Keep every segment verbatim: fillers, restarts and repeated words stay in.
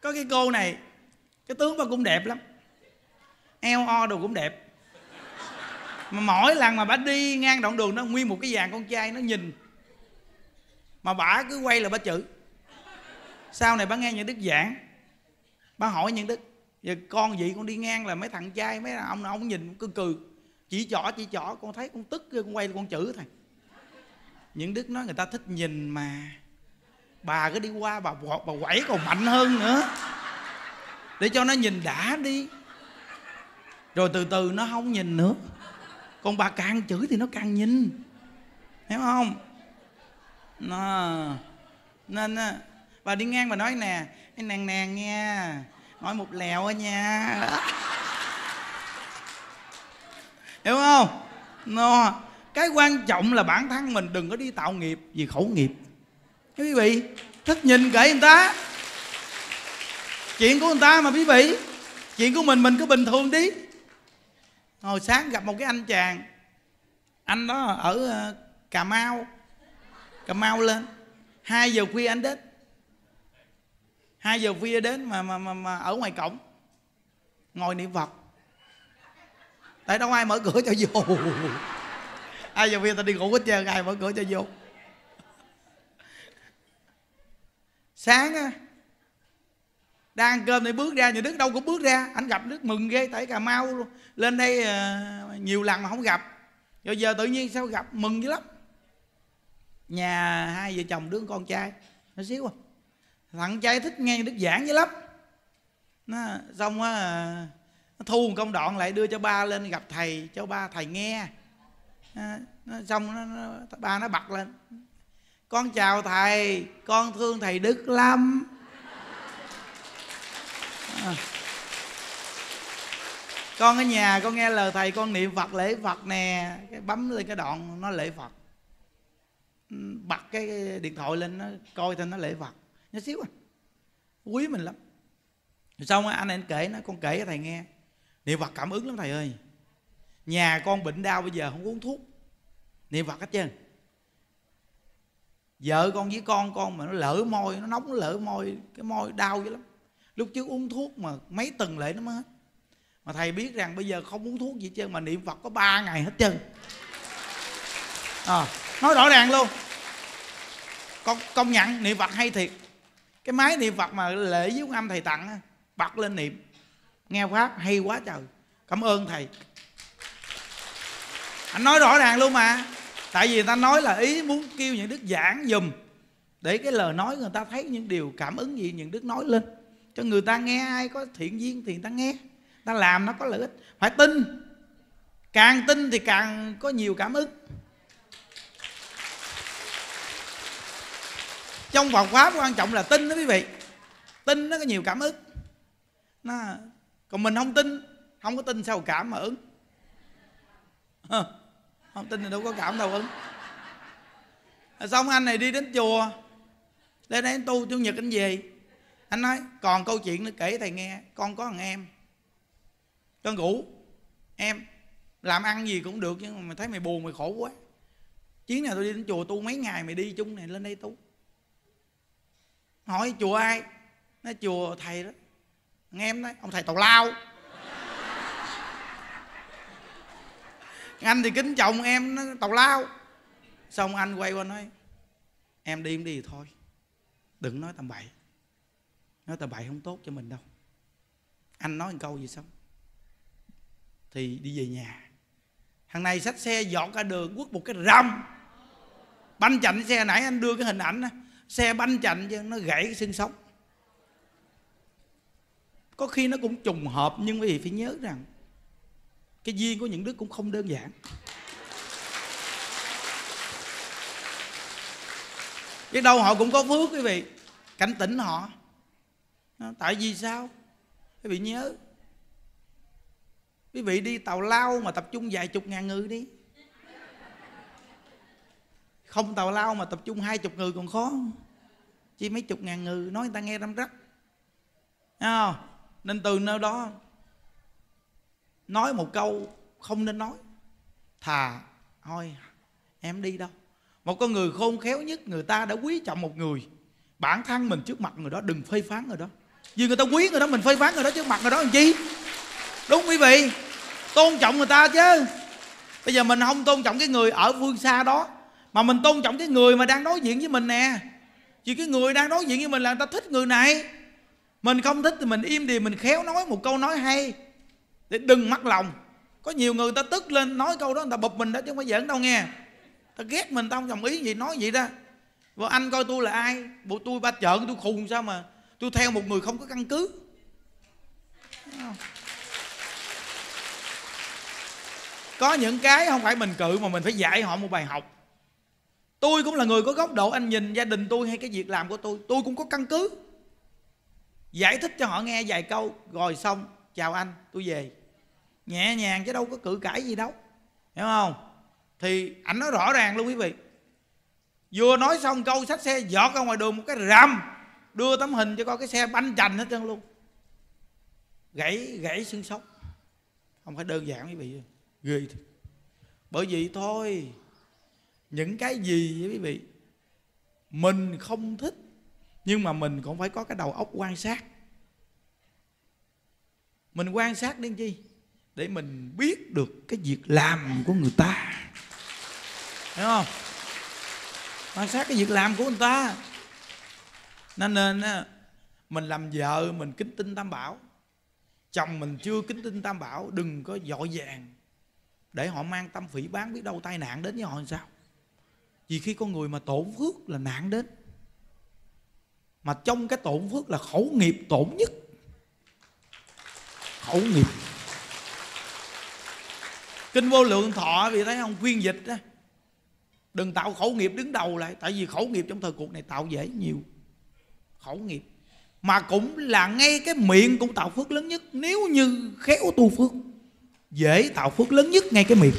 Có cái cô này, cái tướng bà cũng đẹp lắm, eo o đồ cũng đẹp, mà mỗi lần mà bà đi ngang đoạn đường đó, nguyên một cái dàn con trai nó nhìn, mà bà cứ quay là bà chửi. Sau này bà nghe những đức giảng, bà hỏi những đức: giờ con vậy con đi ngang là mấy thằng trai, mấy ông nào ông nhìn cứ cười, chỉ trỏ chỉ trỏ, con thấy con tức, con quay con chửi thầy. Những đức nói người ta thích nhìn mà, bà cứ đi qua bà bà quẩy còn mạnh hơn nữa, để cho nó nhìn đã đi, rồi từ từ nó không nhìn nữa. Còn bà càng chửi thì nó càng nhìn, hiểu không? Nó nên bà đi ngang bà nói nè, cái nàng nàng nha, nói một lèo á nha, hiểu không? Nó cái quan trọng là bản thân mình đừng có đi tạo nghiệp vì khẩu nghiệp. Quý vị thích nhìn kệ người ta, chuyện của người ta mà quý vị, chuyện của mình mình cứ bình thường đi. Hồi sáng gặp một cái anh chàng, anh đó ở Cà Mau, Cà Mau lên, hai giờ khuya anh đến, hai giờ khuya đến mà mà mà, mà ở ngoài cổng ngồi niệm Phật, tại đâu ai mở cửa cho vô. Hai giờ khuya ta đi ngủ hết trơn, ai mở cửa cho vô. Sáng á, đang ăn cơm thì bước ra, nhà Đức đâu cũng bước ra, anh gặp Đức mừng ghê, tại Cà Mau luôn, lên đây uh, nhiều lần mà không gặp, rồi giờ tự nhiên sao gặp, mừng dữ lắm. Nhà hai vợ chồng đứa con trai nó xíu à, thằng trai thích nghe Đức giảng dữ lắm. Nó xong á, nó thu một công đoạn lại đưa cho ba lên gặp thầy, cho ba thầy nghe. À, nó, xong nó, nó, ba nó bật lên: con chào thầy, con thương thầy Đức lắm. À, con ở nhà con nghe lời thầy, con niệm Phật lễ Phật nè. Cái bấm lên cái đoạn nó lễ Phật, bật cái điện thoại lên nó coi thêm nó lễ Phật, nó xíu à, quý mình lắm. Rồi xong anh anh kể nó, con kể cho thầy nghe, niệm Phật cảm ứng lắm thầy ơi. Nhà con bệnh đau bây giờ không uống thuốc, niệm Phật hết trơn. Vợ con với con con mà nó lỡ môi, nó nóng nó lỡ môi, cái môi đau dữ lắm. Lúc trước uống thuốc mà mấy tuần lễ nó mới hết. Mà thầy biết rằng bây giờ không uống thuốc gì hết trơn, mà niệm Phật có ba ngày hết trơn. À, nói rõ ràng luôn. Con công nhận niệm Phật hay thiệt. Cái máy niệm Phật mà lễ với âm thầy tặng, bật lên niệm, nghe pháp hay quá trời. Cảm ơn thầy. Anh nói rõ ràng luôn mà. Tại vì người ta nói là ý muốn kêu những đức giảng dùm, để cái lời nói người ta thấy những điều cảm ứng gì những đức nói lên, cho người ta nghe, ai có thiện duyên thì người ta nghe, người ta làm nó có lợi ích. Phải tin, càng tin thì càng có nhiều cảm ứng. Trong Phật pháp quan trọng là tin đó quý vị. Tin nó có nhiều cảm ứng. Nó... Còn mình không tin, không có tin sao cảm mà ứng. Không tin thì đâu có cảm đâu ứng. Xong anh này đi đến chùa, lên đây anh tu, Chủ nhật anh về. Anh nói còn câu chuyện nữa kể thầy nghe. Con có thằng em, con ngủ, em làm ăn gì cũng được, nhưng mà mày thấy mày buồn mày khổ quá, chuyến nào tôi đi đến chùa tu mấy ngày mày đi chung này, lên đây tu. Hỏi chùa ai? Nói chùa thầy đó. Nghe em nói ông thầy tào lao. Anh thì kính chồng em nó tào lao. Xong anh quay qua nói em đi em đi thì thôi, đừng nói tầm bậy. Nói tầm bậy không tốt cho mình đâu. Anh nói một câu gì xong thì đi về nhà. Thằng này xách xe dọn cả đường, quất một cái rầm, banh chạnh xe. Nãy anh đưa cái hình ảnh đó, xe banh chạnh chứ nó gãy cái xương sống. Có khi nó cũng trùng hợp, nhưng quý vị phải nhớ rằng cái duyên của những đứa cũng không đơn giản. Chứ đâu họ cũng có phước quý vị. Cảnh tỉnh họ. Tại vì sao? Quý vị nhớ, quý vị đi tàu lao mà tập trung vài chục ngàn người đi. Không tàu lao mà tập trung hai chục người còn khó, chỉ mấy chục ngàn người nói người ta nghe răm rắp. À, nên từ nơi đó nói một câu không nên nói, thà thôi em đi đâu. Một con người khôn khéo nhất, người ta đã quý trọng một người, bản thân mình trước mặt người đó đừng phê phán người đó. Vì người ta quý người đó mình phê phán người đó trước mặt người đó làm chi? Đúng quý vị, tôn trọng người ta chứ. Bây giờ mình không tôn trọng cái người ở phương xa đó, mà mình tôn trọng cái người mà đang đối diện với mình nè. Vì cái người đang đối diện với mình là người ta thích người này. Mình không thích thì mình im đi, mình khéo nói một câu nói hay để đừng mất lòng. Có nhiều người ta tức lên nói câu đó người ta bụp mình đó chứ không phải giỡn đâu nghe. Ta ghét mình, ta không đồng ý gì nói vậy đó. Và anh coi tôi là ai? Bộ tôi ba chợ tôi khùng sao mà tôi theo một người không có căn cứ. Có những cái không phải mình cự mà mình phải dạy họ một bài học. Tôi cũng là người có góc độ, anh nhìn gia đình tôi hay cái việc làm của tôi, tôi cũng có căn cứ. Giải thích cho họ nghe vài câu rồi xong, chào anh, tôi về. Nhẹ nhàng chứ đâu có cự cãi gì đâu, hiểu không? Thì ảnh nói rõ ràng luôn quý vị. Vừa nói xong câu xách xe giọt ra ngoài đường một cái rầm, đưa tấm hình cho coi cái xe banh chành hết trơn luôn. Gãy gãy xương sống. Không phải đơn giản quý vị, ghê thật. Bởi vậy thôi, những cái gì quý vị mình không thích nhưng mà mình cũng phải có cái đầu óc quan sát. Mình quan sát đến chi? Để mình biết được cái việc làm của người ta, hiểu không? Quan sát cái việc làm của người ta. Nên nên mình làm vợ mình kính tinh Tam Bảo, chồng mình chưa kính tinh Tam Bảo, đừng có vội vàng để họ mang tâm phỉ báng, biết đâu tai nạn đến với họ làm sao. Vì khi con người mà tổn phước là nạn đến. Mà trong cái tổn phước là khẩu nghiệp tổn nhất. Khẩu nghiệp. Kinh Vô Lượng Thọ vì thấy không, khuyên dịch á, đừng tạo khẩu nghiệp đứng đầu lại. Tại vì khẩu nghiệp trong thời cuộc này tạo dễ nhiều. Khẩu nghiệp mà cũng là ngay cái miệng cũng tạo phước lớn nhất. Nếu như khéo tu phước, dễ tạo phước lớn nhất ngay cái miệng.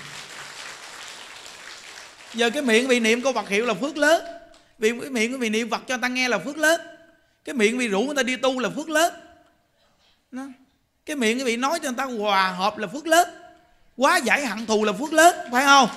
Giờ cái miệng vì niệm câu Phật hiệu là phước lớn, vì cái miệng vì niệm Phật cho người ta nghe là phước lớn, cái miệng vì rủ người ta đi tu là phước lớn đó. Cái miệng cái vị nói cho người ta hòa hợp là phước lớn, quá giải hận thù là phước lớn, phải không?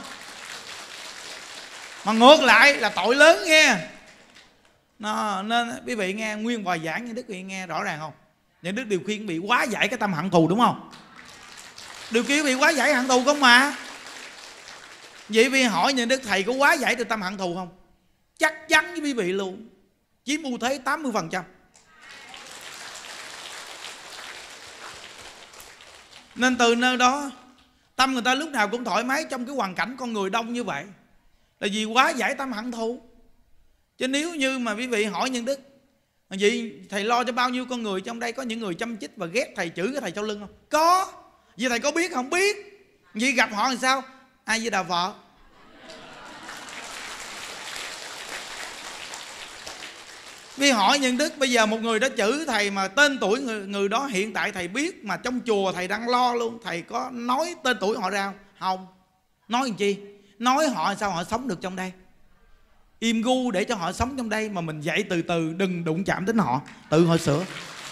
Mà ngược lại là tội lớn nghe. Nó, nên quý vị nghe nguyên bài giảng như Đức quý vị nghe rõ ràng không? Những Đức điều khuyên bị quá giải cái tâm hận thù, đúng không? Điều kia bị quá giải hận thù không mà. Vậy vì hỏi những Đức thầy có quá giải được tâm hận thù không? Chắc chắn với quý vị luôn, chiếm ưu thế tám mươi phần trăm. Nên từ nơi đó tâm người ta lúc nào cũng thoải mái trong cái hoàn cảnh con người đông như vậy, là vì quá giải tâm hận thù. Chứ nếu như mà quý vị hỏi những Đức vậy thầy lo cho bao nhiêu con người trong đây có những người chăm chích và ghét thầy, chửi cái thầy sau lưng không? Có. Vậy thầy có biết không? Biết. Vậy gặp họ làm sao? Ai với Đà Phật. Vì hỏi những Đức bây giờ một người đó chửi thầy mà tên tuổi người, người đó hiện tại thầy biết, mà trong chùa thầy đang lo luôn, thầy có nói tên tuổi họ ra không? Không. Nói làm chi? Nói họ sao họ sống được trong đây. Im gu để cho họ sống trong đây, mà mình dạy từ từ, đừng đụng chạm đến họ, tự họ sửa.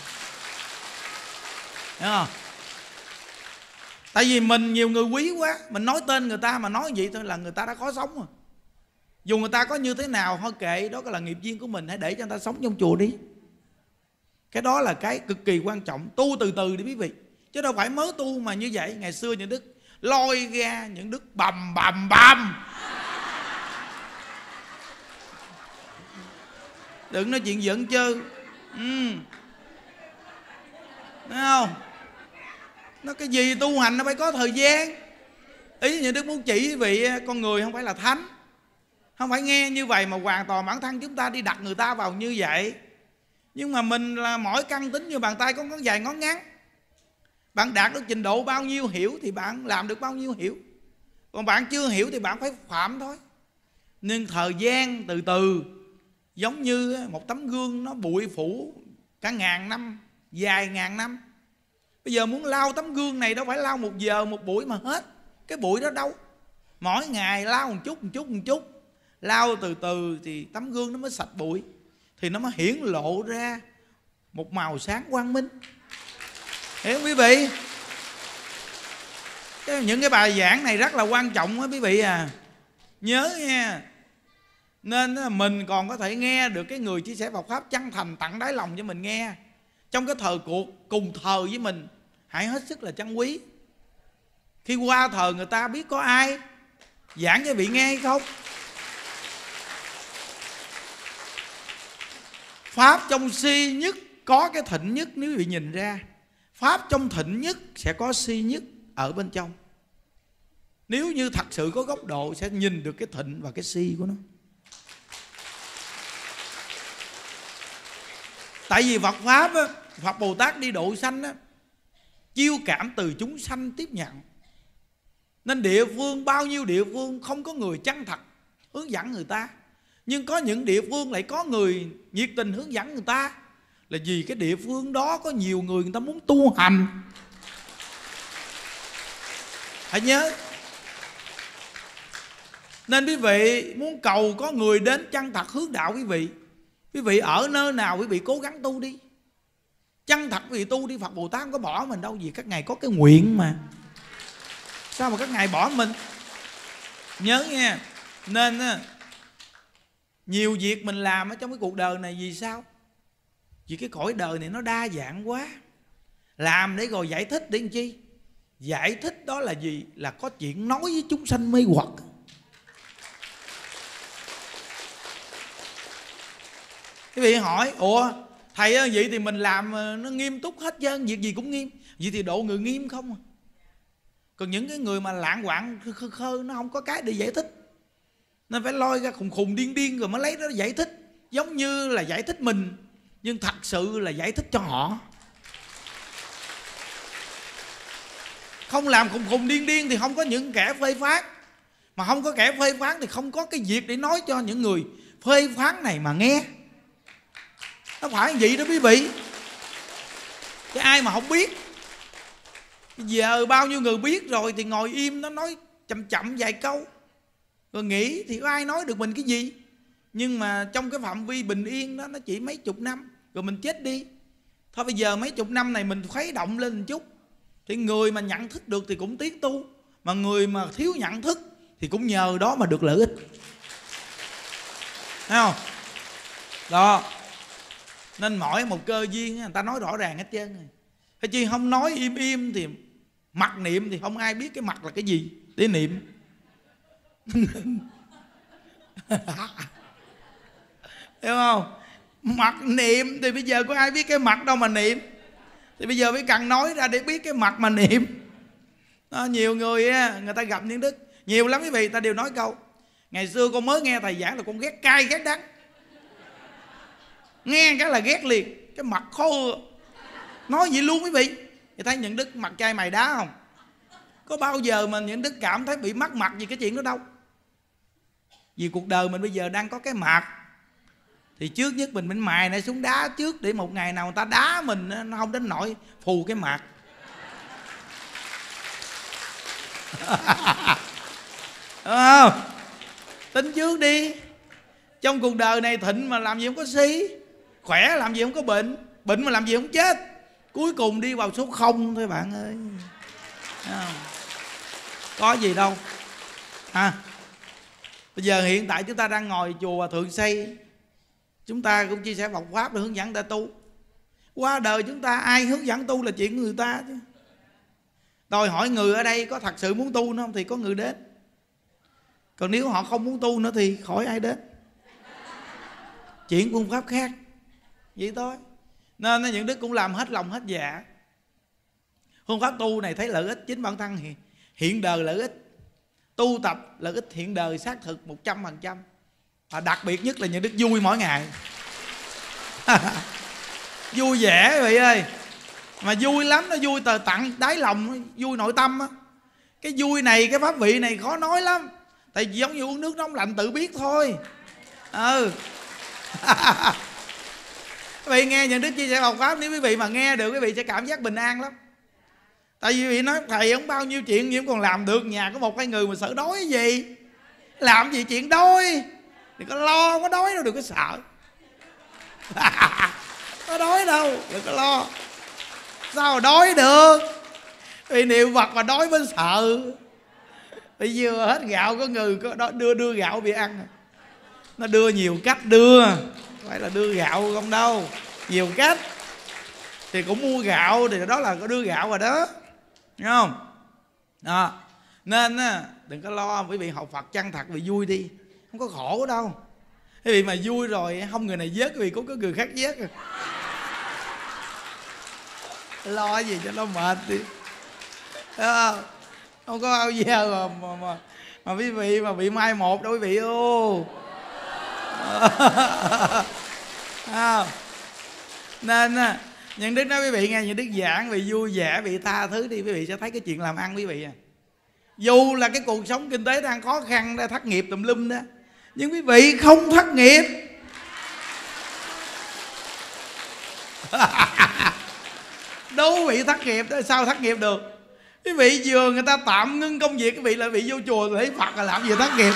Hiểu không? Tại vì mình nhiều người quý quá, mình nói tên người ta mà nói vậy thôi là người ta đã khó sống rồi. Dù người ta có như thế nào thôi kệ, đó là nghiệp duyên của mình, hãy để cho người ta sống trong chùa đi. Cái đó là cái cực kỳ quan trọng. Tu từ từ đi quý vị, chứ đâu phải mới tu mà như vậy. Ngày xưa những Đức lôi ra những Đức bầm bầm bầm. Đừng nói chuyện giận chơ. Ừ. Thấy không? Nó cái gì tu hành nó phải có thời gian. Ý như Đức muốn chỉ quý vị, con người không phải là thánh, không phải nghe như vậy mà hoàn toàn bản thân chúng ta đi đặt người ta vào như vậy. Nhưng mà mình là mỗi căn tính như bàn tay có ngón dài ngón ngắn. Bạn đạt được trình độ bao nhiêu hiểu thì bạn làm được bao nhiêu hiểu, còn bạn chưa hiểu thì bạn phải phạm thôi. Nhưng thời gian từ từ, giống như một tấm gương nó bụi phủ cả ngàn năm, vài ngàn năm. Bây giờ muốn lau tấm gương này đâu phải lau một giờ một buổi mà hết cái bụi đó đâu. Mỗi ngày lau một chút một chút một chút, lau từ từ thì tấm gương nó mới sạch bụi, thì nó mới hiển lộ ra một màu sáng quang minh. Hiểu không quý vị? Những cái bài giảng này rất là quan trọng á quý vị à. Nhớ nha. Nên mình còn có thể nghe được cái người chia sẻ Phật Pháp chân thành tận đáy lòng cho mình nghe. trong cái thời cuộc cùng thời với mình, hãy hết sức là trân quý. Khi qua thời người ta biết có ai giảng cho vị nghe hay không. Pháp trong si nhất có cái thịnh nhất. Nếu quý vị nhìn ra, pháp trong thịnh nhất sẽ có si nhất ở bên trong. Nếu như thật sự có góc độ sẽ nhìn được cái thịnh và cái si của nó. Tại vì Phật Pháp á, Phật Bồ Tát đi độ sanh á, chiêu cảm từ chúng sanh tiếp nhận. Nên địa phương, bao nhiêu địa phương không có người chân thật hướng dẫn người ta, nhưng có những địa phương lại có người nhiệt tình hướng dẫn người ta. Là vì cái địa phương đó có nhiều người người ta muốn tu hành. Hãy nhớ. Nên quý vị muốn cầu có người đến chân thật hướng đạo quý vị, quý vị ở nơi nào quý vị cố gắng tu đi. Chân thật quý vị tu đi, Phật Bồ Tát không có bỏ mình đâu. Vì các ngài có cái nguyện mà. Sao mà các ngài bỏ mình? Nhớ nha. Nên nhiều việc mình làm ở trong cái cuộc đời này vì sao? Vì cái cõi đời này nó đa dạng quá. Làm để rồi giải thích để làm chi? Giải thích đó là gì? Là có chuyện nói với chúng sanh mê hoặc. Quý vị hỏi, ủa thầy ơi, vậy thì mình làm nó nghiêm túc hết trơn, việc gì cũng nghiêm. Vậy thì độ người nghiêm không à? Còn những cái người mà lạng quạng khơ khơ, nó không có cái để giải thích, nên phải lôi ra khùng khùng điên điên rồi mới lấy đó giải thích. Giống như là giải thích mình, nhưng thật sự là giải thích cho họ. Không làm khùng khùng điên điên thì không có những kẻ phê phán. Mà không có kẻ phê phán thì không có cái việc để nói cho những người phê phán này mà nghe. Nó phải vậy đó quý vị. Cái ai mà không biết. Giờ bao nhiêu người biết rồi thì ngồi im, nó nói chậm chậm vài câu rồi nghĩ thì có ai nói được mình cái gì. Nhưng mà trong cái phạm vi bình yên đó, nó chỉ mấy chục năm rồi mình chết đi. Thôi bây giờ mấy chục năm này mình khuấy động lên một chút, thì người mà nhận thức được thì cũng tiến tu, mà người mà thiếu nhận thức thì cũng nhờ đó mà được lợi ích. Thấy không? Đó. Nên mỗi một cơ duyên người ta nói rõ ràng hết trơn rồi. Thế chứ không nói im im thì mặc niệm thì không ai biết cái mặt là cái gì để niệm. Hiểu không? Mặt niệm thì bây giờ có ai biết cái mặt đâu mà niệm. Thì bây giờ phải cần nói ra để biết cái mặt mà niệm. Đó, nhiều người người ta gặp những đức nhiều lắm quý vị, ta đều nói câu: ngày xưa con mới nghe thầy giảng là con ghét cay ghét đắng. Nghe cái là ghét liền, cái mặt khô. Nói vậy luôn quý vị. Thì thấy những đức mặt cay mày đá không? Có bao giờ mà những đức cảm thấy bị mắc mặt gì cái chuyện đó đâu. Vì cuộc đời mình bây giờ đang có cái mặt, thì trước nhất mình mình mài này xuống đá trước, để một ngày nào người ta đá mình nó không đến nỗi phù cái mặt. Đúng không? Tính trước đi. Trong cuộc đời này thịnh mà làm gì không có si, khỏe làm gì không có bệnh, bệnh mà làm gì không chết, cuối cùng đi vào số không thôi bạn ơi. Không? Có gì đâu à. Bây giờ hiện tại chúng ta đang ngồi chùa Hòa Thượng Xây, chúng ta cũng chia sẻ Phật Pháp để hướng dẫn ta tu. Qua đời chúng ta ai hướng dẫn tu là chuyện của người ta chứ. Đòi hỏi người ở đây có thật sự muốn tu nữa không thì có người đến. Còn nếu họ không muốn tu nữa thì khỏi ai đến. Chuyện phương pháp khác. Vậy thôi. Nên những đức cũng làm hết lòng hết dạ. Phương pháp tu này thấy lợi ích chính bản thân hiện, hiện đời lợi ích. Tu tập lợi ích hiện đời xác thực một trăm phần trăm. Và đặc biệt nhất là những đức vui mỗi ngày. Vui vẻ quý vị ơi. Mà vui lắm, nó vui từ tận đáy lòng, vui nội tâm á. Cái vui này, cái pháp vị này khó nói lắm. Tại vì giống như uống nước nóng lạnh tự biết thôi. Ừ. Quý vị nghe những đức chia sẻ Phật Pháp, nếu quý vị mà nghe được, quý vị sẽ cảm giác bình an lắm. Tại vì quý vị nói thầy không bao nhiêu chuyện nhưng còn làm được, nhà có một hai người mà sợ đói cái gì. Làm gì chuyện đói. Đừng có lo, không có đói đâu, đừng có sợ. Có đói đâu, đừng có lo. Sao mà đói được. Vì niệm Phật mà đói mới sợ. Bây giờ hết gạo có người có đó đưa đưa gạo bị ăn. Nó đưa nhiều cách đưa, phải là đưa gạo không đâu, nhiều cách. thì cũng mua gạo, thì đó là có đưa gạo rồi đó, hiểu không? Đó. Nên á, đừng có lo, quý vị học Phật chân thật vì vui đi, không có khổ đâu. Quý vị mà vui rồi không người này vớt, quý vị cũng có người khác vớt rồi. Lo gì cho nó mệt đi, không? Không có bao giờ mà mà, mà, mà quý vị mà bị mai một đâu quý vị ô. À, nên á, những đức nói quý vị nghe, những đức giảng vì vui vẻ, bị tha thứ đi, quý vị sẽ thấy cái chuyện làm ăn quý vị à. Dù là cái cuộc sống kinh tế đang khó khăn, đang thất nghiệp tùm lum đó, nhưng quý vị không thất nghiệp. Đâu quý vị thất nghiệp đó, sao thất nghiệp được? Quý vị vừa người ta tạm ngưng công việc, quý vị lại bị vô chùa lấy Phật là làm gì thất nghiệp?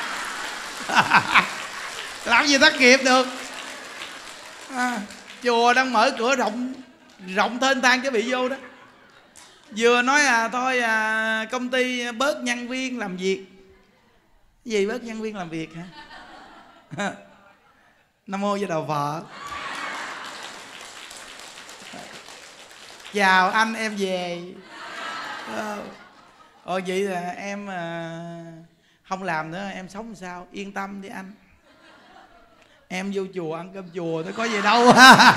Làm gì thất nghiệp được? À, chùa đang mở cửa rộng rộng thênh thang chứ bị vô đó. Vừa nói à thôi à, công ty bớt nhân viên làm việc. Cái gì bớt nhân viên làm việc hả? Nam mô Di Đà Phật. Chào anh, em về. Ồ vậy là em à, không làm nữa, em sống sao? Yên tâm đi anh, em vô chùa ăn cơm chùa nó có gì đâu.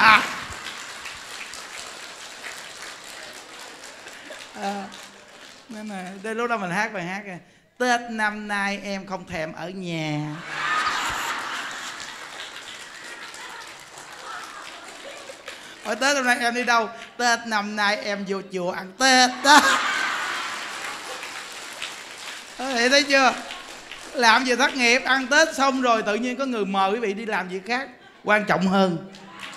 À, nên là đây lúc đó mình hát bài hát này. Tết năm nay em không thèm ở nhà. Ở Tết năm nay em đi đâu? Tết năm nay em vô chùa ăn Tết đó. Thì thấy chưa? Làm gì thất nghiệp, ăn Tết xong rồi tự nhiên có người mời quý vị đi làm việc khác quan trọng hơn.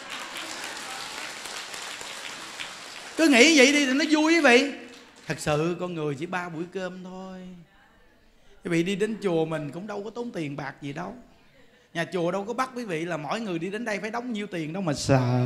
Cứ nghĩ vậy đi thì nó vui quý vị. Thật sự con người chỉ ba buổi cơm thôi. Quý vị đi đến chùa mình cũng đâu có tốn tiền bạc gì đâu. Nhà chùa đâu có bắt quý vị là mỗi người đi đến đây phải đóng nhiêu tiền đâu mà sợ.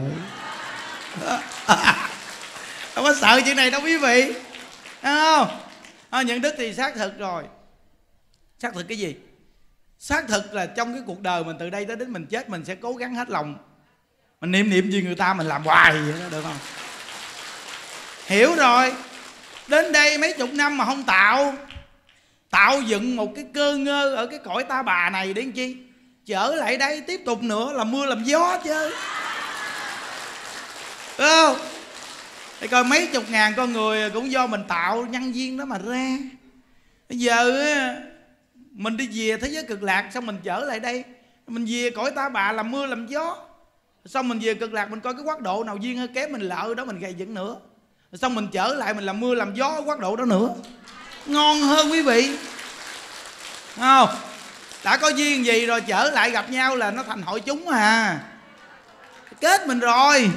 Đâu có sợ chuyện này đâu quý vị. Thấy không? À, những đức thì xác thực rồi. Xác thực cái gì? Xác thực là trong cái cuộc đời mình từ đây tới đến mình chết, mình sẽ cố gắng hết lòng. Mình niệm niệm gì người ta mình làm hoài vậy đó, được không? Hiểu rồi. Đến đây mấy chục năm mà không tạo Tạo dựng một cái cơ ngơ ở cái cõi ta bà này để làm chi? Trở lại đây tiếp tục nữa là mưa làm gió chứ. Đúng không? Thì coi mấy chục ngàn con người cũng do mình tạo nhân duyên đó mà ra. Bây giờ mình đi về thế giới cực lạc, xong mình trở lại đây, mình về cõi ta bà làm mưa làm gió. Xong mình về cực lạc mình coi cái quốc độ nào duyên hơi kém mình lỡ đó mình gầy dựng nữa. Xong mình trở lại mình làm mưa làm gió ở quốc độ đó nữa. Ngon hơn quý vị. Không? Đã có duyên gì rồi trở lại gặp nhau là nó thành hội chúng à. Kết mình rồi.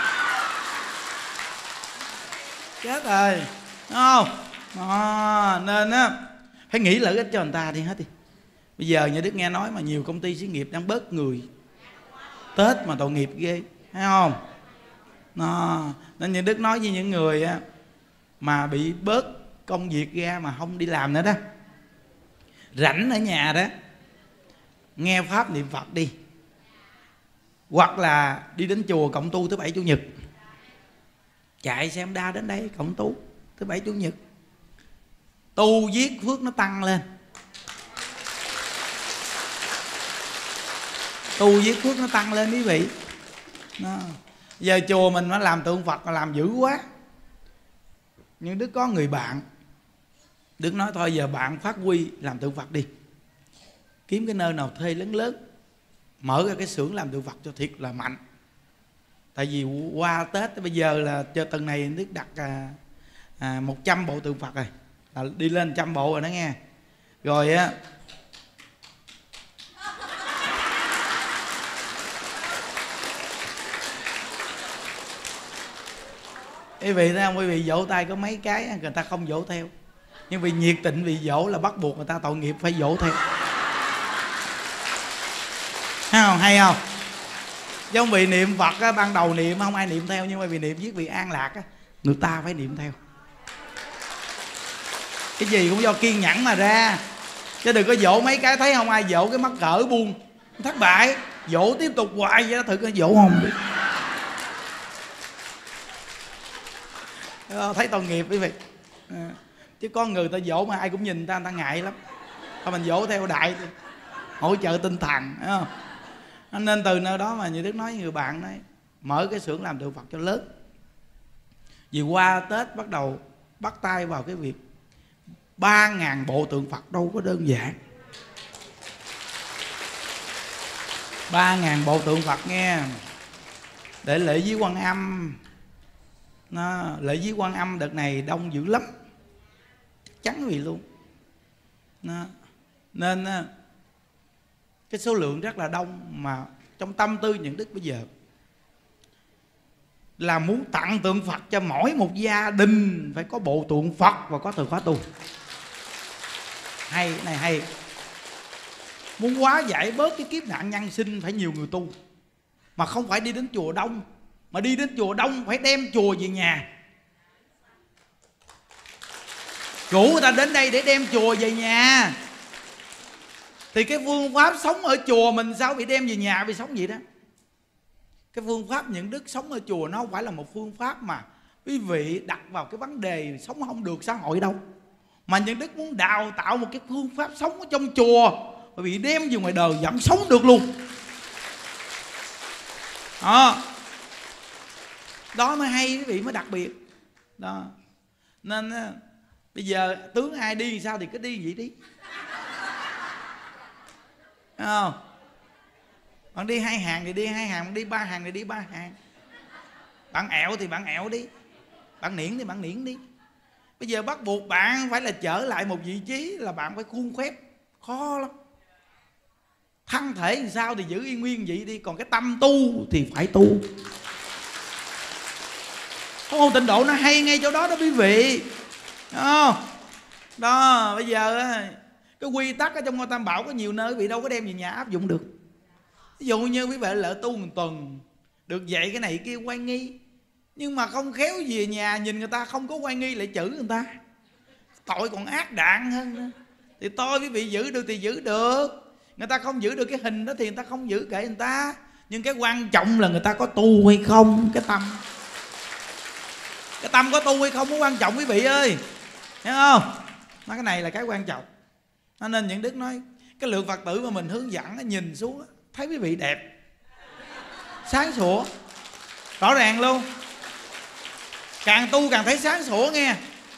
Chết rồi. Đúng không? À, nên á phải nghĩ lợi ích cho người ta đi hết đi. Bây giờ nhà Đức nghe nói mà nhiều công ty xí nghiệp đang bớt người. Tết mà tội nghiệp ghê. Thấy không? Đó. Nên nhà Đức nói với những người á, mà bị bớt công việc ra mà không đi làm nữa đó, rảnh ở nhà đó, nghe pháp niệm Phật đi. Hoặc là đi đến chùa cộng tu thứ bảy chủ nhật. Chạy xem đa đến đây cộng tu thứ bảy chủ nhật. Tu viết phước nó tăng lên. Tu viết phước nó tăng lên quý vị. Đó. Giờ chùa mình nó làm tượng Phật mà làm dữ quá. Nhưng Đức có người bạn, Đức nói thôi giờ bạn phát huy làm tượng Phật đi. Kiếm cái nơi nào thuê lớn lớn, mở ra cái xưởng làm tượng Phật cho thiệt là mạnh. Tại vì qua Tết tới bây giờ là cho tuần này Đức đặt à, à, một trăm bộ tượng Phật rồi, là đi lên trăm bộ rồi đó nghe. Rồi á quý vị thấy không, quý vị vỗ tay có mấy cái người ta không vỗ theo, nhưng vì nhiệt tình vì vỗ là bắt buộc người ta tội nghiệp phải vỗ theo. Thấy không? Hay không? Chứ không vì niệm Phật á, ban đầu niệm không ai niệm theo, nhưng mà vì niệm viết vì an lạc á, người ta phải niệm theo. Cái gì cũng do kiên nhẫn mà ra. Chứ đừng có vỗ mấy cái thấy không ai vỗ cái mắc cỡ buông, thất bại. Vỗ tiếp tục hoài vậy đó, thử có vỗ không? Thấy tội nghiệp quý vị. Chứ con người ta dỗ mà ai cũng nhìn ta, người ta ngại lắm. Thôi mình dỗ theo đại đi, hỗ trợ tinh thần, thấy không? Nên từ nơi đó mà như Đức nói với người bạn đấy, mở cái xưởng làm tượng Phật cho lớn. Vì qua Tết bắt đầu bắt tay vào cái việc ba ngàn bộ tượng Phật đâu có đơn giản. Ba ngàn bộ tượng Phật nghe. Để lễ với Quan Âm. Nó, lễ với Quan Âm đợt này đông dữ lắm, chắc chắn vì luôn. Nó, nên cái số lượng rất là đông. Mà trong tâm tư những Đức bây giờ là muốn tặng tượng Phật cho mỗi một gia đình phải có bộ tượng Phật và có từ khóa tu. Hay, cái này hay. Muốn hóa giải bớt cái kiếp nạn nhân sinh phải nhiều người tu, mà không phải đi đến chùa đông, mà đi đến chùa đông phải đem chùa về nhà. Chủ người ta đến đây để đem chùa về nhà, thì cái phương pháp sống ở chùa mình sao bị đem về nhà bị sống vậy đó. Cái phương pháp những Đức sống ở chùa nó không phải là một phương pháp mà quý vị đặt vào cái vấn đề sống không được xã hội đâu, mà những Đức muốn đào tạo một cái phương pháp sống ở trong chùa và bị đem về ngoài đời vẫn sống được luôn. Đó, đó mới hay, quý vị mới đặc biệt đó. Nên bây giờ tướng ai đi sao thì cứ đi vậy đi, thấy không? Bạn đi hai hàng thì đi hai hàng, bạn đi ba hàng thì đi ba hàng. Bạn ẹo thì bạn ẹo đi, bạn niễn thì bạn niễn đi. Bây giờ bắt buộc bạn phải là trở lại một vị trí là bạn phải khuôn phép, khó lắm. Thân thể làm sao thì giữ yên nguyên vậy đi, còn cái tâm tu thì phải tu. Có một tịnh độ nó hay ngay chỗ đó đó quý vị. Đó, đó bây giờ cái quy tắc ở trong Ngôi Tam Bảo có nhiều nơi quý vị đâu có đem về nhà áp dụng được. Ví dụ như quý vị lỡ tu một tuần được dạy cái này kia quan nghi, nhưng mà không khéo về nhà nhìn người ta không có quan nghi lại chửi người ta, tội còn ác đạn hơn nữa. Thì tôi quý vị giữ được thì giữ được, người ta không giữ được cái hình đó thì người ta không giữ, kệ người ta. Nhưng cái quan trọng là người ta có tu hay không. Cái tâm, cái tâm có tu hay không có quan trọng quý vị ơi, hiểu không? Nó cái này là cái quan trọng. Cho nên những Đức nói cái lượng Phật tử mà mình hướng dẫn nhìn xuống thấy quý vị đẹp, sáng sủa, rõ ràng luôn. Càng tu càng thấy sáng sủa nghe.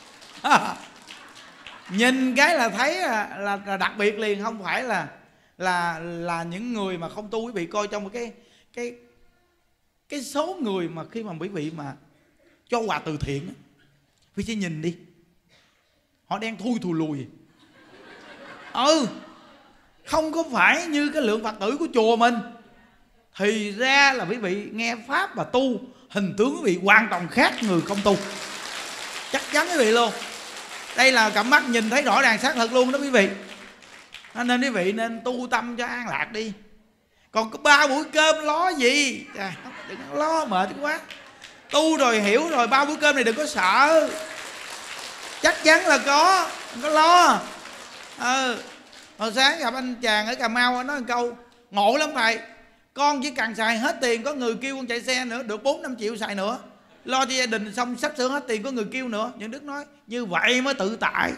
Nhìn cái là thấy là, là, là đặc biệt liền, không phải là là là những người mà không tu. Quý vị coi trong cái cái cái số người mà khi mà quý vị mà cho quà từ thiện, quý vị nhìn đi, họ đang thui thùi lùi. Ừ, không có phải như cái lượng Phật tử của chùa mình. Thì ra là quý vị nghe pháp và tu, hình tướng quý vị hoàn toàn khác người không tu, chắc chắn quý vị luôn. Đây là cặp mắt nhìn thấy rõ ràng xác thực luôn đó quý vị. Nên quý vị nên tu tâm cho an lạc đi. Còn có ba buổi cơm lo gì, à, đừng lo mệt quá. Tu rồi hiểu rồi, ba buổi cơm này đừng có sợ, chắc chắn là có, đừng có lo. Ừ. Hồi sáng gặp anh chàng ở Cà Mau nói một câu ngộ lắm thầy, con chỉ cần xài hết tiền có người kêu con chạy xe nữa, được bốn năm triệu xài nữa, lo cho gia đình xong sắp sửa hết tiền có người kêu nữa. Những Đức nói như vậy mới tự tại.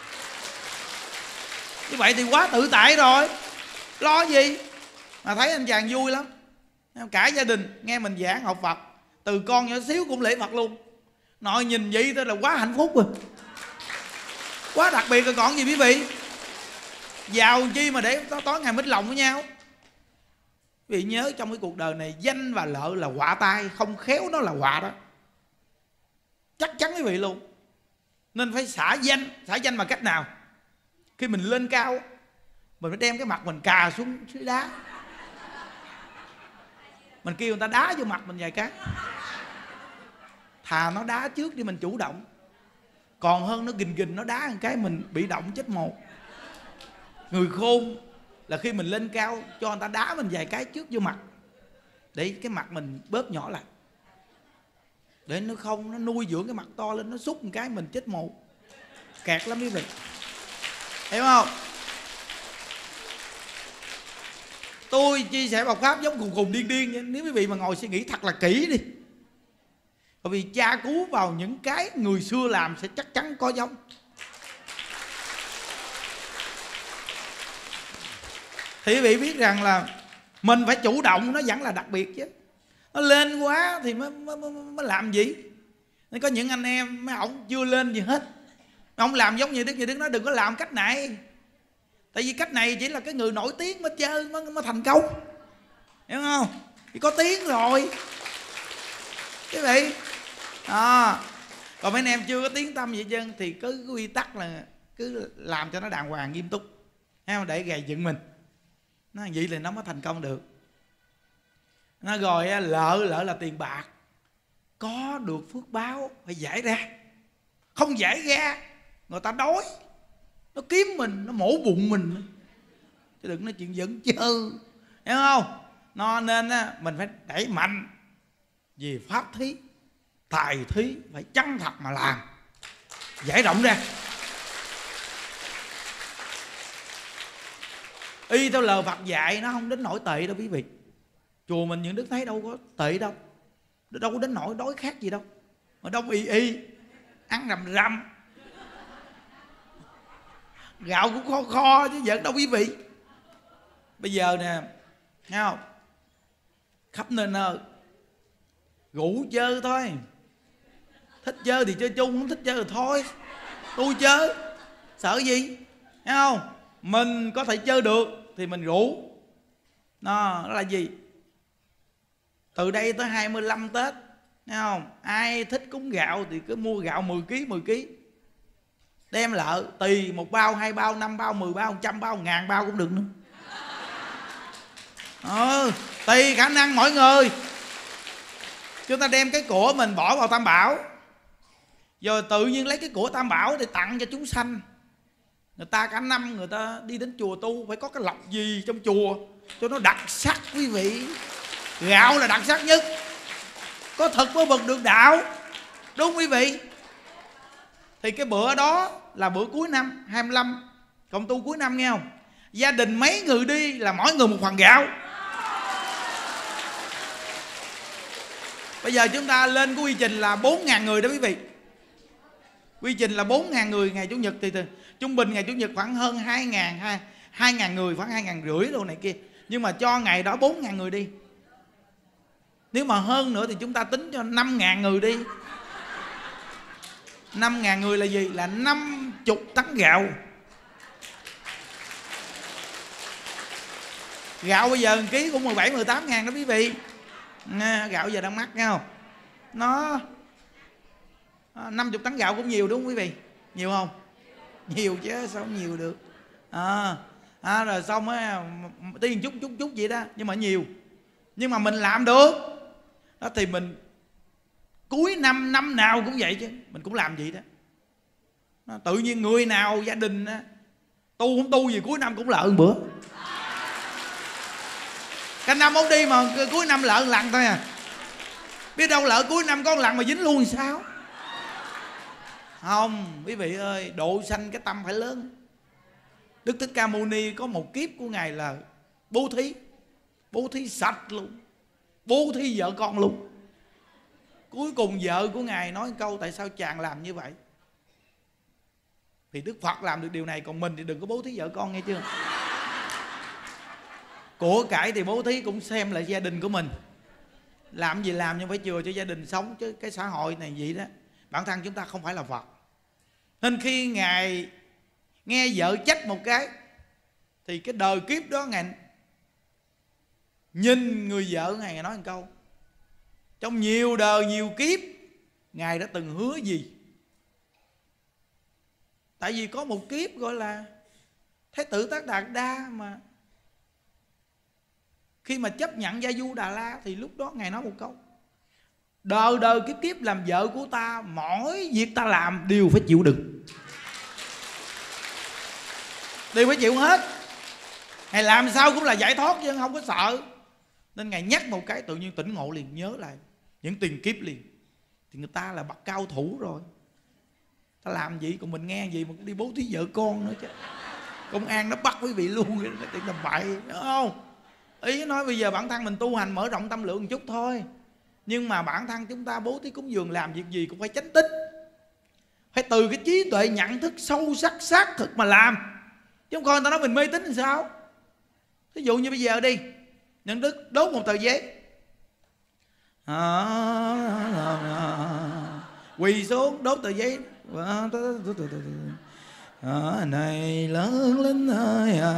Như vậy thì quá tự tại rồi, lo gì. Mà thấy anh chàng vui lắm, cả gia đình nghe mình giảng học Phật, từ con nhỏ xíu cũng lễ Phật luôn. Nội nhìn vậy thôi là quá hạnh phúc rồi, quá đặc biệt rồi còn gì quý vị. Giàu chi mà để tối ngày mít lòng với nhau. Quý vị nhớ trong cái cuộc đời này danh và lợi là họa tai, không khéo nó là họa đó, chắc chắn quý vị luôn. Nên phải xả danh. Xả danh bằng cách nào? Khi mình lên cao, mình phải đem cái mặt mình cà xuống dưới đá, mình kêu người ta đá vô mặt mình vài cái. Thà nó đá trước đi mình chủ động, còn hơn nó gình gình nó đá một cái mình bị động chết một. Người khôn là khi mình lên cao cho người ta đá mình vài cái trước vô mặt, để cái mặt mình bớt nhỏ lại, để nó không nó nuôi dưỡng cái mặt to lên, nó xúc một cái mình chết một, kẹt lắm quý vị, hiểu không? Tôi chia sẻ Phật pháp giống khùng khùng điên điên. Nếu quý vị mà ngồi suy nghĩ thật là kỹ đi, Bởi vì tra cứu vào những cái người xưa làm sẽ chắc chắn có giống. Thì quý vị biết rằng là mình phải chủ động, nó vẫn là đặc biệt chứ. Nó lên quá thì mới, mới, mới, mới làm gì. Nên có những anh em mấy ổng chưa lên gì hết, ông làm giống như Đức. Như Đức nói đừng có làm cách này, tại vì cách này chỉ là cái người nổi tiếng mới chơi, mới, mới thành công, hiểu không? Thì có tiếng rồi quý vị à. Còn mấy anh em chưa có tiếng tâm vậy chân thì cứ quy tắc là cứ làm cho nó đàng hoàng nghiêm túc, để gầy dựng mình, nó vậy là nó mới thành công được. Nó rồi lỡ lỡ là tiền bạc, có được phước báo phải giải ra, không giải ra người ta đói, nó kiếm mình, nó mổ bụng mình, chứ đừng nói chuyện dẫn chơi, hiểu không? Nó nên á, mình phải đẩy mạnh về pháp thí, tài thí, phải chân thật mà làm, giải rộng ra. Y theo lời Phật dạy nó không đến nỗi tệ đâu quý vị. Chùa mình những đức thấy đâu có tệ đâu, đâu có đến nỗi đói khát gì đâu, mà đông y y ăn rầm rầm, gạo cũng kho kho chứ giỡn đâu quý vị. Bây giờ nè, nghe không, khắp nơi nơi rủ chơi thôi, thích chơi thì chơi chung, không thích chơi thì thôi, tôi chơi sợ gì, nghe không? Mình có thể chơi được thì mình rủ. Nó là gì? Từ đây tới hai mươi lăm Tết, nghe không? Ai thích cúng gạo thì cứ mua gạo mười ký mười ký, đem lại tùy một bao, hai bao, năm bao, mười bao, trăm bao, ngàn bao cũng được nữa. Ừ, tùy khả năng mỗi người. Chúng ta đem cái của mình bỏ vào Tam Bảo, rồi tự nhiên lấy cái của Tam Bảo để tặng cho chúng sanh. Người ta cả năm người ta đi đến chùa tu, phải có cái lộc gì trong chùa cho nó đặc sắc quý vị. Gạo là đặc sắc nhất, có thực có vật được đạo, đúng quý vị. Thì cái bữa đó là bữa cuối năm hai mươi lăm cộng tu cuối năm, nghe không? Gia đình mấy người đi là mỗi người một phần gạo. Bây giờ chúng ta lên cái quy trình là bốn ngàn người đó quý vị. Quy trình là bốn ngàn người ngày Chủ nhật thì, thì trung bình ngày Chủ nhật khoảng hơn hai ngàn, hai ngàn người, khoảng hai ngàn rưỡi đồ này kia. Nhưng mà cho ngày đó bốn ngàn người đi. Nếu mà hơn nữa thì chúng ta tính cho năm ngàn người đi. Năm ngàn người là gì? Là năm mươi tấn gạo. Gạo bây giờ một ký cũng mười bảy, mười tám ngàn đó quý vị. Nghe, gạo giờ đang mắc nghe không? Nó năm mươi tấn gạo cũng nhiều đúng không quý vị? Nhiều không? Nhiều chứ sao không nhiều được. À, à, rồi xong á, tiền chút chút chút vậy đó, nhưng mà nhiều. Nhưng mà mình làm được đó thì mình cuối năm, năm nào cũng vậy chứ, mình cũng làm vậy đó. Đó, tự nhiên người nào gia đình á, tu không tu gì cuối năm cũng lợn bữa. Cả năm không đi mà cuối năm lợn lần thôi à. Biết đâu lợn cuối năm có lần mà dính luôn thì sao? Không, quý vị ơi, độ sanh cái tâm phải lớn. Đức Thích Ca Mâu Ni có một kiếp của Ngài là bố thí. Bố thí sạch luôn, bố thí vợ con luôn. Cuối cùng vợ của Ngài nói câu: tại sao chàng làm như vậy? Thì Đức Phật làm được điều này, còn mình thì đừng có bố thí vợ con, nghe chưa? Của cải thì bố thí cũng xem lại gia đình của mình. Làm gì làm nhưng phải chừa cho gia đình sống, chứ cái xã hội này vậy đó. Bản thân chúng ta không phải là Phật. Nên khi Ngài nghe vợ trách một cái thì cái đời kiếp đó Ngài nhìn người vợ Ngài, Ngài nói một câu: trong nhiều đời nhiều kiếp Ngài đã từng hứa gì? Tại vì có một kiếp gọi là Thái tử Tất Đạt Đa mà khi mà chấp nhận Gia Du Đà La thì lúc đó Ngài nói một câu: đời đời kiếp kiếp làm vợ của ta, mỗi việc ta làm đều phải chịu đựng, đều phải chịu hết. Ngài làm sao cũng là giải thoát chứ không có sợ. Nên Ngài nhắc một cái tự nhiên tỉnh ngộ liền, nhớ lại những tiền kiếp liền. Thì người ta là bậc cao thủ rồi, ta làm gì, còn mình nghe gì mà cũng đi bố thí vợ con nữa chứ. Công an nó bắt quý vị luôn, cái tiền làm bậy, đúng không? Ý nói bây giờ bản thân mình tu hành mở rộng tâm lượng một chút thôi. Nhưng mà bản thân chúng ta bố thí cúng dường làm việc gì cũng phải chánh tín, phải từ cái trí tuệ nhận thức sâu sắc xác thực mà làm, chứ không coi người ta nói mình mê tín thì sao. Ví dụ như bây giờ đi, Nhân Đức đốt một tờ giấy, à, quỳ xuống đốt tờ giấy, à, này lớn lên ơi à,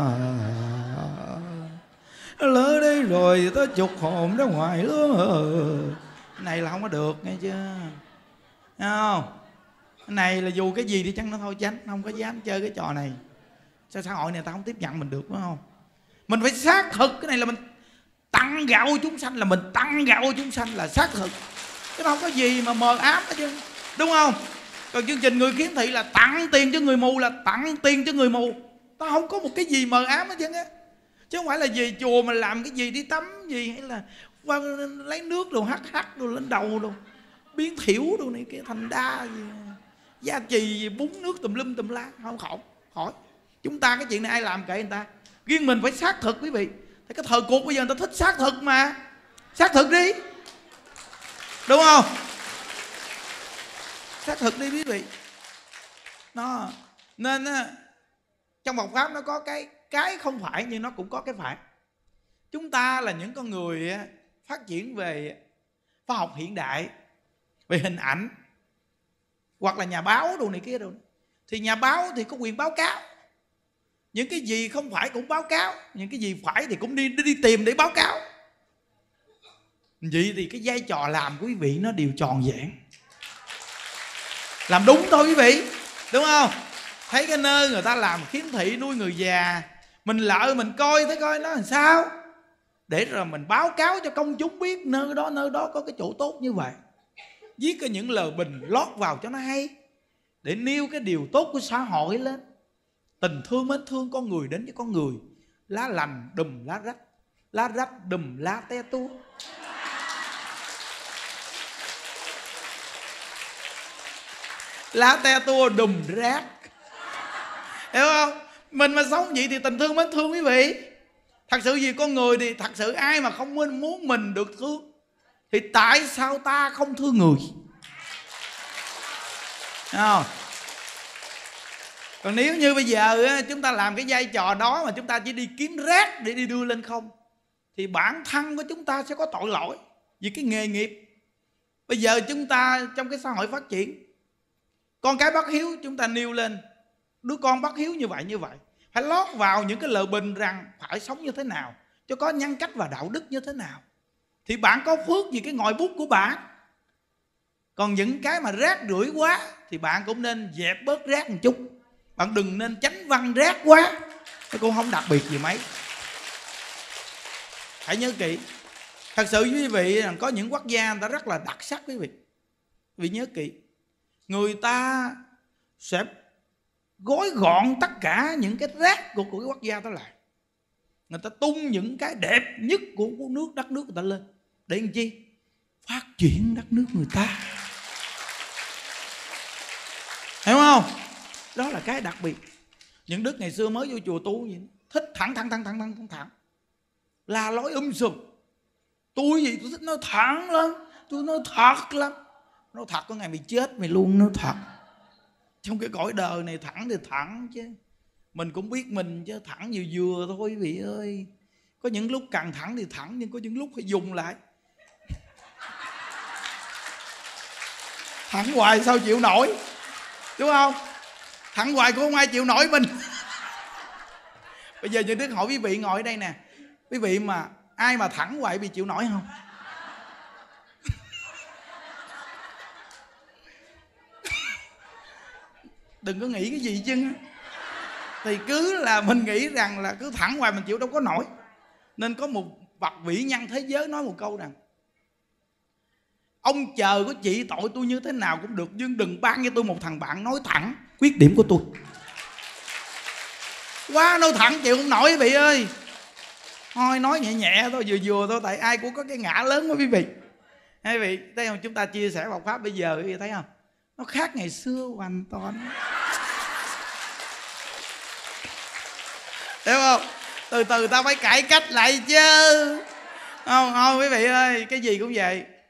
lớn đây rồi tới chục hồn ra ngoài luôn. Này là không có được, nghe chưa? Thấy không? Cái này là dù cái gì thì chăng nó thôi, chánh không có dám chơi cái trò này. Sao xã hội này ta không tiếp nhận mình được, phải không? Mình phải xác thực. Cái này là mình tặng gạo chúng sanh, là mình tặng gạo chúng sanh là xác thực, chứ không có gì mà mờ ám hết chứ, đúng không? Còn chương trình người khiếm thị là tặng tiền cho người mù, là tặng tiền cho người mù. Ta không có một cái gì mờ ám hết trơn á. Chứ không phải là về chùa mà làm cái gì, đi tắm gì, hay là lấy nước đồ hắt hắt đồ lên đầu đồ, biến thiểu đồ này kia, thành đa gì, gia trì gì, bún nước tùm lum tùm la. Không, khỏi khỏi chúng ta cái chuyện này ai làm kệ người ta, riêng mình phải xác thực quý vị. Thì cái thời cuộc bây giờ người ta thích xác thực mà, xác thực đi, đúng không? Xác thực đi quý vị. Nó nên trong Phật pháp nó có cái cái không phải, nhưng nó cũng có cái phải. Chúng ta là những con người phát triển về khoa học hiện đại, về hình ảnh, hoặc là nhà báo đồ này kia đồ, thì nhà báo thì có quyền báo cáo. Những cái gì không phải cũng báo cáo, những cái gì phải thì cũng đi đi, đi tìm để báo cáo. Vậy thì cái vai trò làm của quý vị nó đều tròn vẹn, làm đúng thôi quý vị, đúng không? Thấy cái nơi người ta làm khiếm thị nuôi người già, mình lỡ mình coi thấy coi nó làm sao, để rồi mình báo cáo cho công chúng biết nơi đó nơi đó có cái chỗ tốt như vậy, viết cái những lời bình lót vào cho nó hay, để nêu cái điều tốt của xã hội lên. Tình thương mến thương con người đến với con người, lá lành đùm lá rách, lá rách đùm lá te tua. Lá te tua đùm rác, hiểu không? Mình mà sống vậy thì tình thương mến thương quý vị. Thật sự gì con người thì thật sự ai mà không muốn mình được thương, thì tại sao ta không thương người? Thấy không? Còn nếu như bây giờ chúng ta làm cái vai trò đó mà chúng ta chỉ đi kiếm rác để đi đưa lên không, thì bản thân của chúng ta sẽ có tội lỗi vì cái nghề nghiệp. Bây giờ chúng ta trong cái xã hội phát triển, con cái bất hiếu chúng ta nêu lên, đứa con bất hiếu như vậy như vậy, phải lót vào những cái lời bình rằng phải sống như thế nào cho có nhân cách và đạo đức như thế nào, thì bạn có phước vì cái ngòi bút của bạn. Còn những cái mà rác rưởi quá thì bạn cũng nên dẹp bớt rác một chút. Bạn đừng nên chánh văn rác quá, nó cũng không đặc biệt gì mấy. Hãy nhớ kỹ. Thật sự quý vị là có những quốc gia người ta rất là đặc sắc quý vị. Quý vị nhớ kỹ, người ta sẽ gói gọn tất cả những cái rác của, của cái quốc gia đó lại. Người ta tung những cái đẹp nhất của, của nước đất nước người ta lên. Để làm chi? Phát triển đất nước người ta. Hiểu không? Đó là cái đặc biệt. Những Đức ngày xưa mới vô chùa tu gì, thích thẳng thẳng thẳng thẳng thẳng thẳng thẳng, là lối um sùm. Tôi gì tôi thích nói thẳng lắm, tôi nói thật lắm. Nói thật có ngày mày chết mày luôn nói thật. Trong cái cõi đời này thẳng thì thẳng chứ. Mình cũng biết mình chứ, thẳng vừa vừa thôi quý vị ơi. Có những lúc cần thẳng thì thẳng, nhưng có những lúc phải dùng lại. Thẳng hoài sao chịu nổi, đúng không? Thẳng hoài cũng không ai chịu nổi mình. Bây giờ Như Đức hỏi quý vị ngồi ở đây nè, quý vị mà ai mà thẳng hoài bị chịu nổi không? Đừng có nghĩ cái gì chứ. Thì cứ là mình nghĩ rằng là cứ thẳng hoài mình chịu đâu có nổi. Nên có một bậc vĩ nhân thế giới nói một câu rằng: ông chờ có trị tội tôi như thế nào cũng được, nhưng đừng ban cho tôi một thằng bạn nói thẳng khuyết điểm của tôi. Quá nói thẳng chịu không nổi quý vị ơi. Thôi nói nhẹ nhẹ thôi, vừa vừa thôi, tại ai cũng có cái ngã lớn đó quý vị. Quý vị thấy không, chúng ta chia sẻ Phật pháp bây giờ quý vị thấy không, nó khác ngày xưa hoàn toàn. Hiểu không? Từ từ ta phải cải cách lại chứ. Không, không quý vị ơi, cái gì cũng vậy.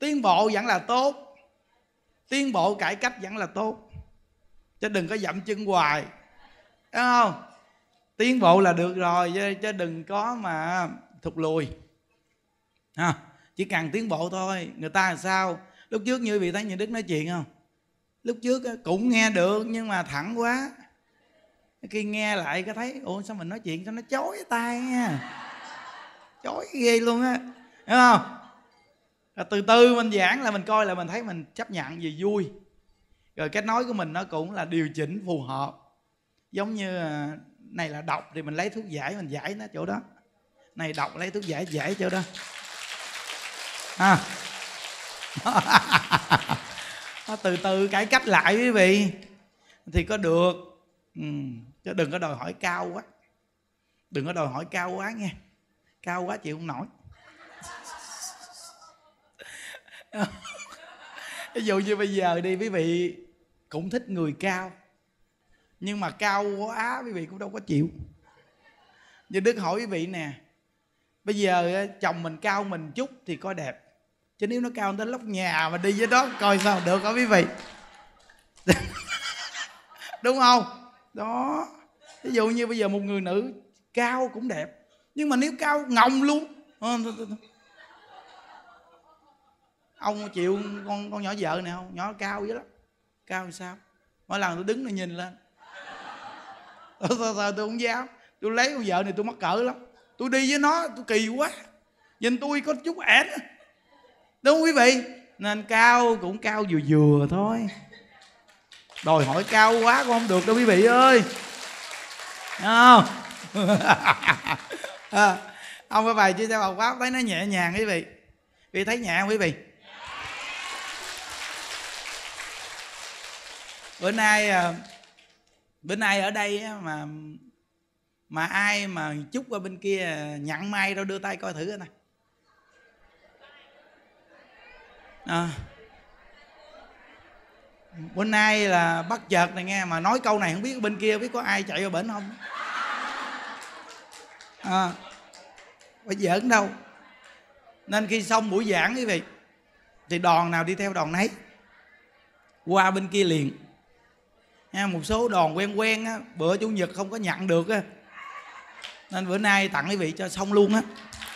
Tiến bộ vẫn là tốt, tiến bộ cải cách vẫn là tốt, chứ đừng có dậm chân hoài, đúng không? Tiến bộ là được rồi, chứ, chứ đừng có mà thụt lùi à, chỉ cần tiến bộ thôi. Người ta làm sao? Lúc trước như vị thấy như Đức nói chuyện không? Lúc trước cũng nghe được nhưng mà thẳng quá. Khi nghe lại có thấy ủa sao mình nói chuyện sao nó chói tai nha, chói ghê luôn á, hiểu không? Rồi từ từ mình giảng là mình coi là mình thấy mình chấp nhận gì vui. Rồi cách nói của mình nó cũng là điều chỉnh phù hợp. Giống như này là đọc thì mình lấy thuốc giải mình giải nó chỗ đó, này đọc lấy thuốc giải giải chỗ đó à. Từ từ cải cách lại quý vị thì có được. Ừ. Chứ đừng có đòi hỏi cao quá, đừng có đòi hỏi cao quá nghe, cao quá chịu không nổi. Ví dụ như bây giờ đi quý vị cũng thích người cao, nhưng mà cao quá quý vị cũng đâu có chịu. Như Đức hỏi quý vị nè, bây giờ chồng mình cao mình chút thì coi đẹp, chứ nếu nó cao tới lóc nhà mà đi với đó coi sao được hả quý vị? Đúng không? Đó. Ví dụ như bây giờ một người nữ cao cũng đẹp, nhưng mà nếu cao ngọng luôn, ông chịu con con nhỏ vợ này không? Nhỏ cao dữ lắm. Cao thì sao? Mỗi lần tôi đứng tôi nhìn lên, tôi, tôi, tôi, tôi không dám. Tôi lấy con vợ này tôi mắc cỡ lắm. Tôi đi với nó tôi kỳ quá, nhìn tôi có chút ẻn, đúng không quý vị? Nên cao cũng cao vừa vừa thôi, đòi hỏi cao quá cũng không được đâu quý vị ơi, không? À, ông có bài chia sẻ Phật pháp thấy nó nhẹ nhàng quý vị. Quý vị thấy nhẹ không quý vị? Bữa nay bữa nay ở đây mà mà ai mà chúc qua bên kia nhận mai đâu, đưa tay coi thử này. À, bữa nay là bắt chợt này nghe, mà nói câu này không biết bên kia biết có ai chạy qua bển không. À, phải giỡn đâu. Nên khi xong buổi giảng quý vị thì đoàn nào đi theo đoàn nấy qua bên kia liền nha. Một số đoàn quen quen á, bữa chủ nhật không có nhận được á, nên bữa nay tặng quý vị cho xong luôn á.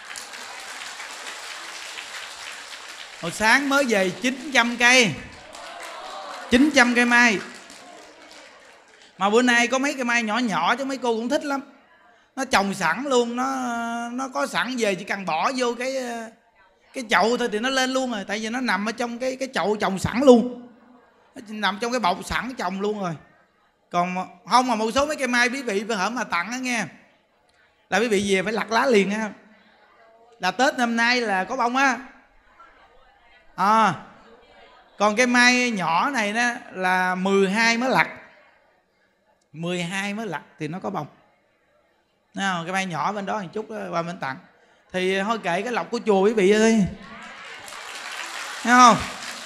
Hồi sáng mới về chín trăm cây, chín trăm cây mai. Mà bữa nay có mấy cây mai nhỏ nhỏ chứ mấy cô cũng thích lắm. Nó trồng sẵn luôn, nó nó có sẵn về chỉ cần bỏ vô cái cái chậu thôi thì nó lên luôn rồi. Tại vì nó nằm ở trong cái cái chậu trồng sẵn luôn, nó nằm trong cái bọc sẵn trồng luôn rồi. Còn không mà một số mấy cây mai quý vị phải hởm mà tặng á nghe, là quý vị về phải lặt lá liền ha. Là Tết năm nay là có bông á. À, còn cái mai nhỏ này đó là mười hai mới lặt, mười hai mới lặt thì nó có bông. Nào, cái mai nhỏ bên đó một chút đó, qua bên tặng. Thì thôi kệ cái lộc của chùa quý vị ơi, thấy không?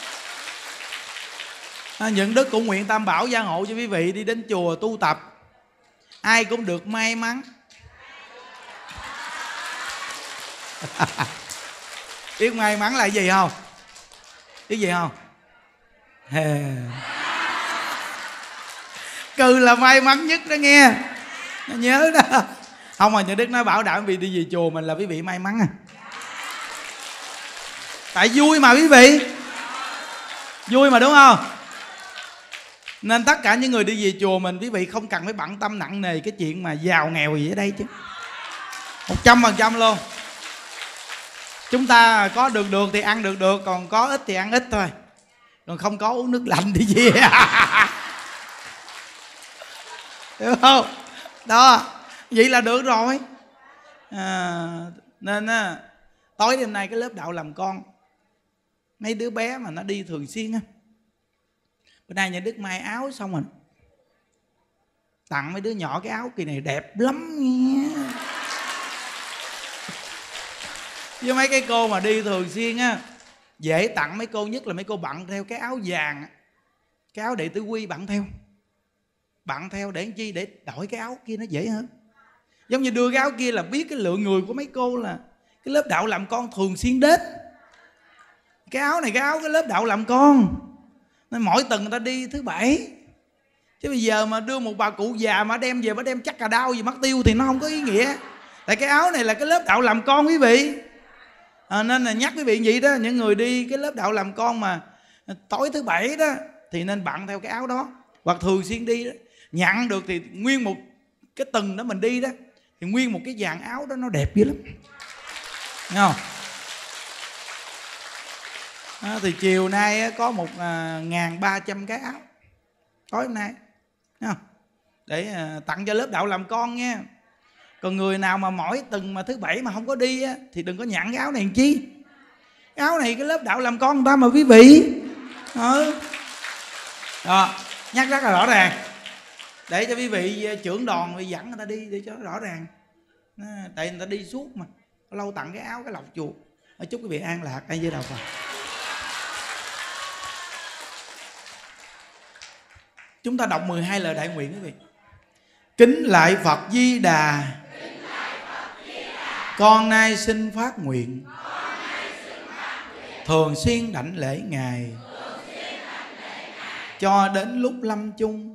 À, những đức cũng nguyện Tam Bảo gia hộ cho quý vị đi đến chùa tu tập, ai cũng được may mắn. Biết may mắn là gì không? Biết gì không? Hè. Cừ là may mắn nhất đó nghe, nhớ đó. Không mà những đức nói bảo đảm quý vị đi về chùa mình là quý vị may mắn à. Tại vui mà quý vị, vui mà đúng không? Nên tất cả những người đi về chùa mình, quý vị không cần phải bận tâm nặng nề cái chuyện mà giàu nghèo gì ở đây chứ. Một trăm phần trăm luôn. Chúng ta có được được thì ăn được được, còn có ít thì ăn ít thôi, còn không có uống nước lạnh thì gì. Hiểu không? Đó, vậy là được rồi. À, nên á, tối đêm nay cái lớp đạo làm con, mấy đứa bé mà nó đi thường xuyên á, bữa nay nhà Đức may áo xong rồi tặng mấy đứa nhỏ cái áo kỳ này đẹp lắm nha. Với mấy cái cô mà đi thường xuyên á, dễ tặng mấy cô nhất là mấy cô bận theo cái áo vàng, cái áo đệ tử quy bận theo, bận theo để làm chi? Để đổi cái áo kia nó dễ hơn. Giống như đưa cái áo kia là biết cái lượng người của mấy cô là cái lớp đạo làm con thường xuyên đến, Cái áo này cái áo cái lớp đạo làm con, nên mỗi tuần người ta đi thứ bảy. Chứ bây giờ mà đưa một bà cụ già mà đem về, mà đem chắc cà đau gì mất tiêu thì nó không có ý nghĩa. Tại cái áo này là cái lớp đạo làm con quý vị. À, nên là nhắc quý vị vậy đó, những người đi cái lớp đạo làm con mà tối thứ bảy đó thì nên bận theo cái áo đó, hoặc thường xuyên đi đó. Nhận được thì nguyên một cái tuần đó mình đi đó thì nguyên một cái dàn áo đó nó đẹp dữ lắm, thấy không? À, thì chiều nay có một ngàn ba trăm cái áo tối hôm nay, thấy không? Để à, tặng cho lớp đạo làm con nha. Còn người nào mà mỗi tuần mà thứ bảy mà không có đi á, thì đừng có nhận cái áo này làm chi. Cái áo này cái lớp đạo làm con người ta mà quý vị. Ừ. Đó, nhắc rất là rõ ràng để cho quý vị trưởng đoàn dẫn người ta đi để cho nó rõ ràng. À, tại người ta đi suốt mà, lâu tặng cái áo cái lọc chuột. Chúc quý vị an lạc. Ai với đạo Phật. Chúng ta đọc mười hai lời đại nguyện quý vị. Kính lại Phật Di Đà, con nay xin phát nguyện thường xuyên đảnh lễ Ngài cho đến lúc lâm chung,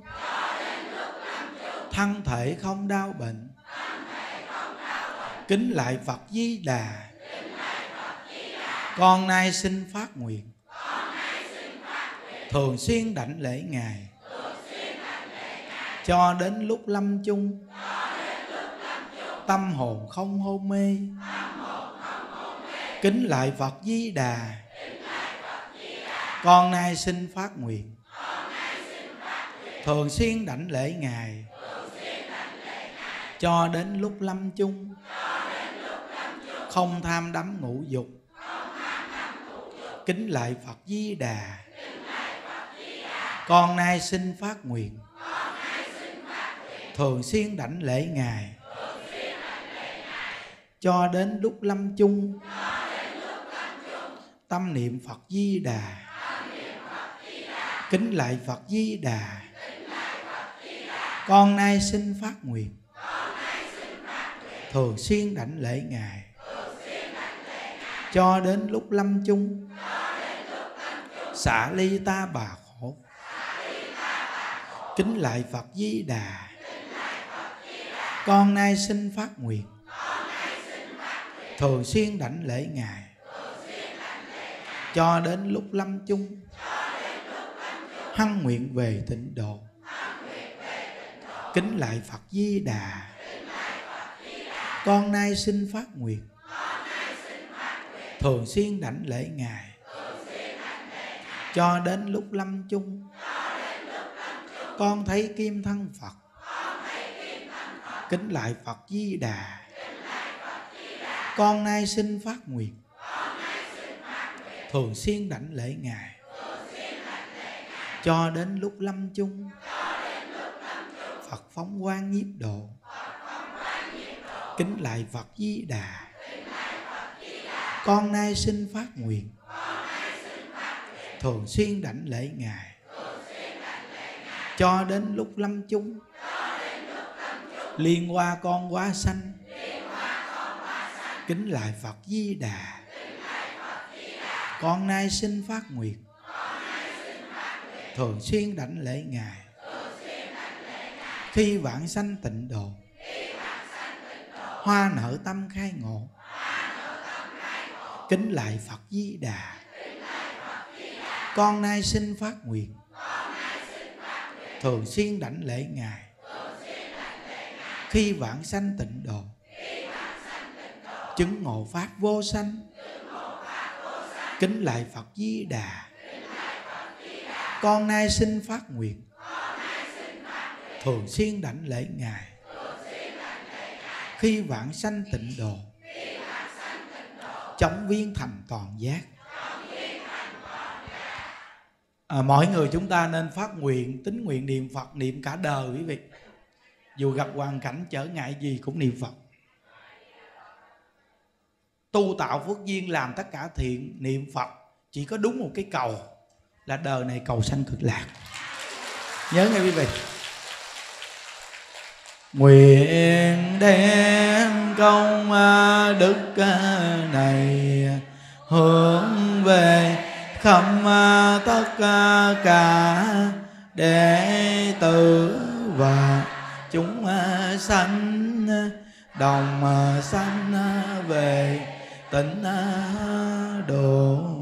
thân thể không đau bệnh. Kính lại Phật Di Đà, con nay xin phát nguyện thường xuyên đảnh lễ Ngài cho đến lúc lâm chung, tâm hồn không hôn mê. Kính lại Phật Di Đà, con nay xin phát nguyện thường xuyên đảnh lễ Ngài cho đến lúc lâm chung, không tham đắm ngũ dục. Kính lại Phật Di Đà, con nay xin phát nguyện thường xuyên đảnh lễ Ngài cho đến lúc lâm chung, tâm niệm Phật Di Đà. Kính lại Phật Di Đà, con nay xin phát nguyện thường xuyên đảnh lễ Ngài cho đến lúc lâm chung, xả ly ta bà khổ. Kính lại Phật Di Đà, con nay xin phát nguyện thường xuyên đảnh lễ Ngài cho đến lúc lâm chung, hân nguyện về tịnh độ. Kính lại Phật Di Đà, con nay xin phát nguyện thường xuyên đảnh lễ Ngài cho đến lúc lâm chung, con thấy kim thân Phật. Kính lại Phật Di Đà, con nay xin phát nguyện thường xuyên đảnh lễ Ngài cho đến lúc lâm chung, Phật phóng quang nhiếp độ. Kính lại Phật Di Đà, con nay xin phát nguyện thường xuyên đảnh lễ Ngài cho đến lúc lâm chung, liên hoa con hóa sanh. Kính lại Phật Di Đà, con nay xin phát nguyện thường xuyên đảnh lễ Ngài khi vãng sanh tịnh độ, hoa nở tâm khai ngộ. Kính lại Phật Di Đà, con nay xin phát nguyện thường xuyên đảnh lễ Ngài khi vãng sanh tịnh độ, chứng ngộ pháp vô sanh. Kính lại Phật Di Đà, con nay xin phát nguyện thường xuyên đảnh lễ Ngài khi vãng sanh tịnh độ, chóng viên thành toàn giác. À, mỗi người chúng ta nên phát nguyện, tín nguyện niệm Phật, niệm cả đời quý vị. Dù gặp hoàn cảnh trở ngại gì cũng niệm Phật. Tu tạo phước duyên, làm tất cả thiện, niệm Phật. Chỉ có đúng một cái cầu là đời này cầu sanh cực lạc. Nhớ nghe quý vị. Nguyện đem công đức này hướng về thâm tất cả đệ tử và chúng sanh đồng sanh về tịnh độ.